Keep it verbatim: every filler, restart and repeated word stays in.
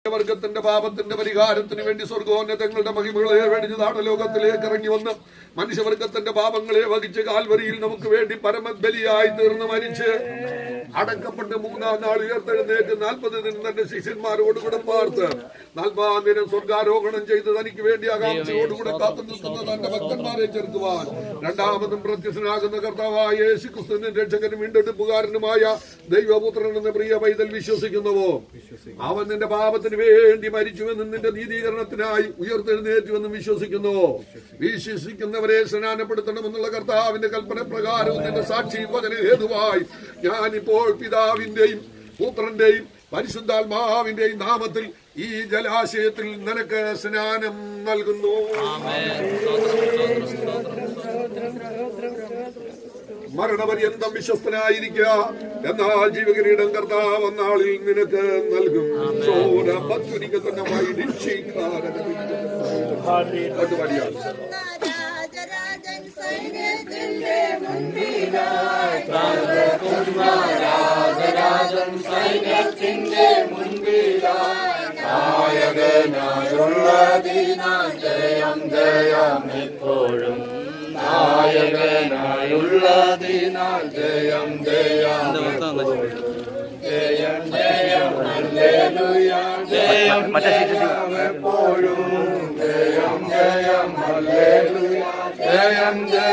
വർഗത്തിന്റെ പാപത്തിന്റെ പരിഹാരത്തിന് വേണ്ടി സ്വർഗോന്നതങ്ങളുടെ മഹിമകളെ വെടിഞ്ഞ് നാടലോകത്തിലേക്ക് ഇറങ്ങി വന്ന് മനുഷ്യവർഗത്തിന്റെ പാപങ്ങളെ വഹിച്ച് കാൽവരിയിൽ നമുക്ക് വേണ്ടി പരമബലിയായി തീർന്ന് മരിച്ച് അടക്കപ്പെട്ട് മൂന്നാം നാൾ ഉയർത്തെഴുന്നേറ്റ് നാൽപ്പത് ദിനം തന്റെ ശിഷ്യന്മാരോട് കൂടെ പാർത്ത് നാൽപ്പതാം ദിനം സ്വർഗാരോഹണം ചെയ്ത് തനിക്ക് വേണ്ടി ആകാംക്ഷയോടുകൂടെ കാത്തു നിൽക്കുന്ന തന്റെ ഭക്തന്മാരെ ചേർക്കുവാൻ രണ്ടാമതും പ്രത്യക്ഷനാകുന്ന കർത്താവായ യേശു ക്രിസ്തുവിന്റെ രക്ഷകനും വീണ്ടെടുപ്പുകാരനുമായ ദൈവപുത്രൻ എന്ന പ്രിയ പൈതൽ വിശ്വസിക്കുന്നുവോ? അവൻ നിന്റെ പാപത്തിന് വേണ്ടി മരിച്ചുവെന്നും നിന്റെ നീതീകരണത്തിനായി ഉയർത്തെഴുന്നേറ്റുവെന്നും വിശ്വസിക്കുന്നുവോ? വിശ്വസിക്കുന്നവരെ സ്നാനപ്പെടുത്തണമെന്നുള്ള കർത്താവിന്റെ കൽപ്പന പ്രകാരവും നിന്റെ സാക്ഷി വചന ഹേതുവായി ഞാനിപ്പോൾ പിതാവിന്റെയും പുത്രന്റെയും പരിശുദ്ധാത്മാവിന്റെയും നാമത്തിൽ ഈ ജലാശയത്തിൽ നിനക്ക് സ്നാനം നൽകുന്നു. മരണപര്യന്തം വിശ്വസ്തനായിരിക്കുക, എന്നാൽ ജീവകിരീടം കർത്താവ് നാളിൽ നിനക്ക് നൽകും. ജയം ജയം എപ്പോഴും നായകനായുള്ളതിനാൽ ജയം ജയം ജയം ജയം ഹല്ലേലൂയ ജയം ജയം എപ്പോഴും ജയം ജയം ഹല്ലേലൂയ ജയം ജയം